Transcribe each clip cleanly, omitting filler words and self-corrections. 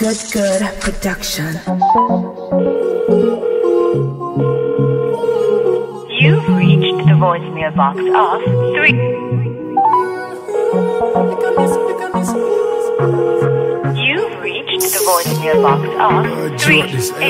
Good production. You've reached the voicemail box of 3. You've reached the voicemail box of 3.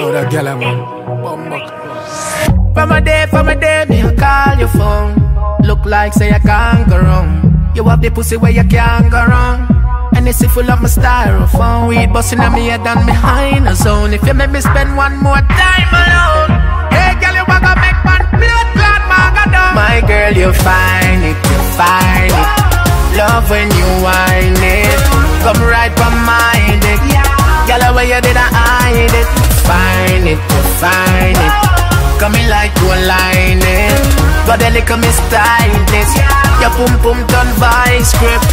From a day, me I call your phone. Look like say I can't go wrong. You have the pussy where you can't go wrong. And it's full of my styrofoam. Weed busting on me head and behind a zone. If you make me spend one more time alone. Hey girl, you wanna make man blood clot magadon. My girl, you find it, you find it. Love when you whine it. Come right from my dick. Girl, where you did I hide it. Find it, you find it. Coming like you line it. Got a little me stylist. Your pum pum done vice script.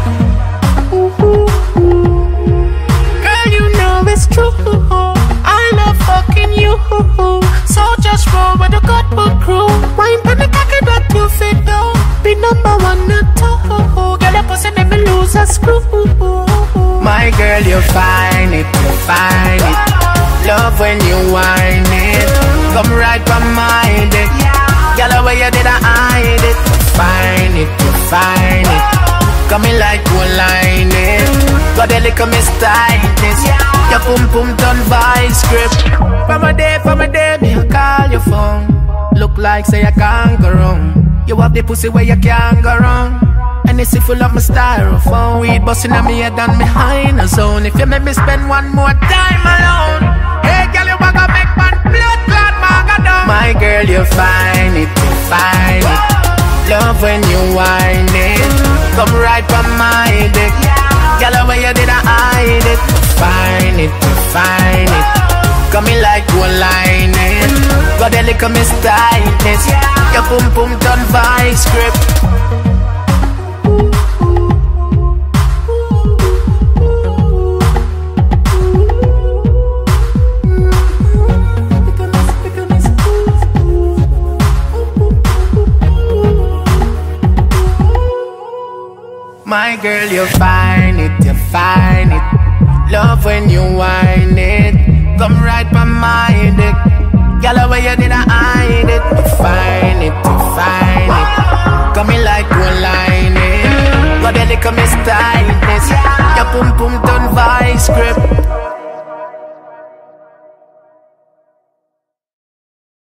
Girl, you know it's true. I love fucking you. So just roll with the Godbook crew. Wine for the cocky that you fit down. Be number one at all. Girl, your pussy make me lose a screw. My girl, you find it, you find it. Love when you whine it. Come right from my dick. Girl, where you did I hide it. Find it, you find it. Coming like you line it. Got a little me stylist. Your pum pum done by script. From a day, me I call your phone. Look like say I can't go wrong. You have the pussy where you can't go wrong. And it's full of my styrofoam. Weed busting on me head and behind a zone. If you make me spend one more time alone. Hey girl, you wanna make man blood clot magadon. My girl, you find it, you find it. Love when you whine it. Come right from my dick. Girl, where you did I hide it. Find it, you find it. Coming like you line it. Got a little me stylist. Your pum pum done by script. My girl, you find it, you find it. Love when you whine it. Come right from my dick. Girl, where you did I hide it. You find it, you find it. Coming like you line it. Got a little me stylist. Your pum pum done vice script.